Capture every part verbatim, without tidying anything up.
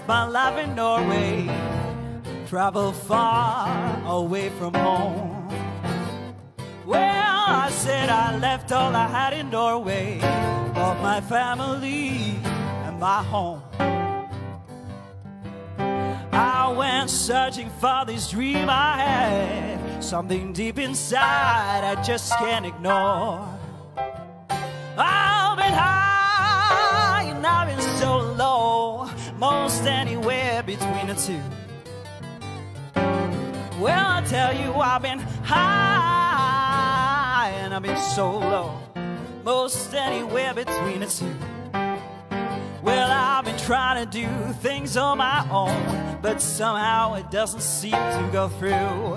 my life in Norway, travel far away from home. Well, I said I left all I had in Norway, of my family and my home. I went searching for this dream I had, something deep inside I just can't ignore. I've been high and I've been so low, most anywhere between the two. Well, I tell you, I've been high and I've been so low, most anywhere between the two. Well, I've been trying to do things on my own, but somehow it doesn't seem to go through.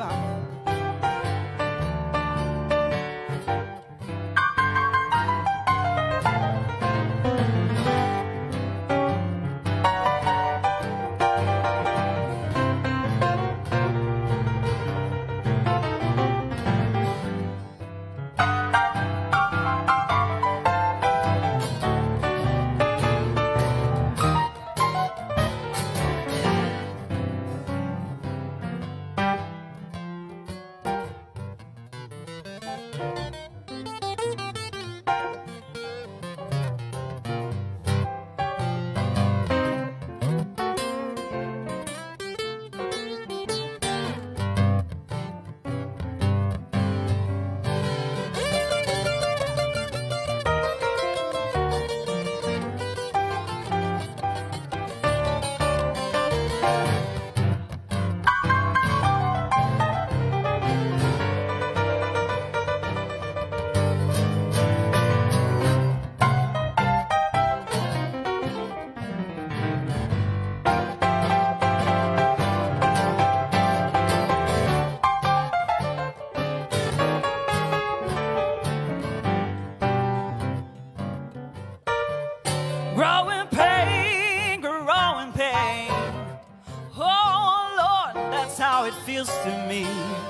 Growing pain, growing pain. Oh Lord, that's how it feels to me.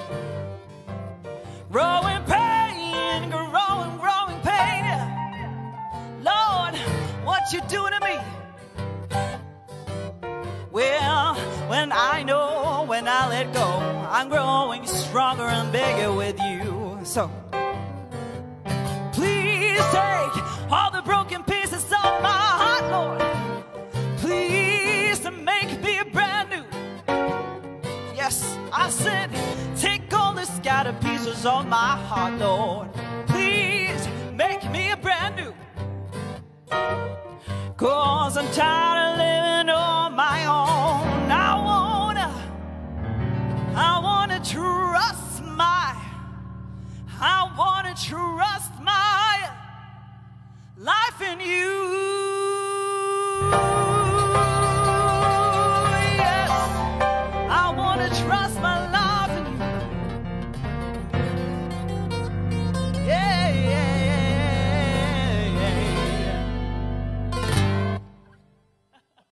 Growing pain, growing, growing pain. Lord, what you doing to me? Well, when I know, when I let go, I'm growing stronger and bigger with you. So please take all the broken pieces of my heart, Lord. Please to make me brand new. Yes, I said, take all the scattered pieces of my heart, Lord. Please make me brand new. Cause I'm tired of living on my own. I wanna, I wanna trust my, I wanna trust my life in you.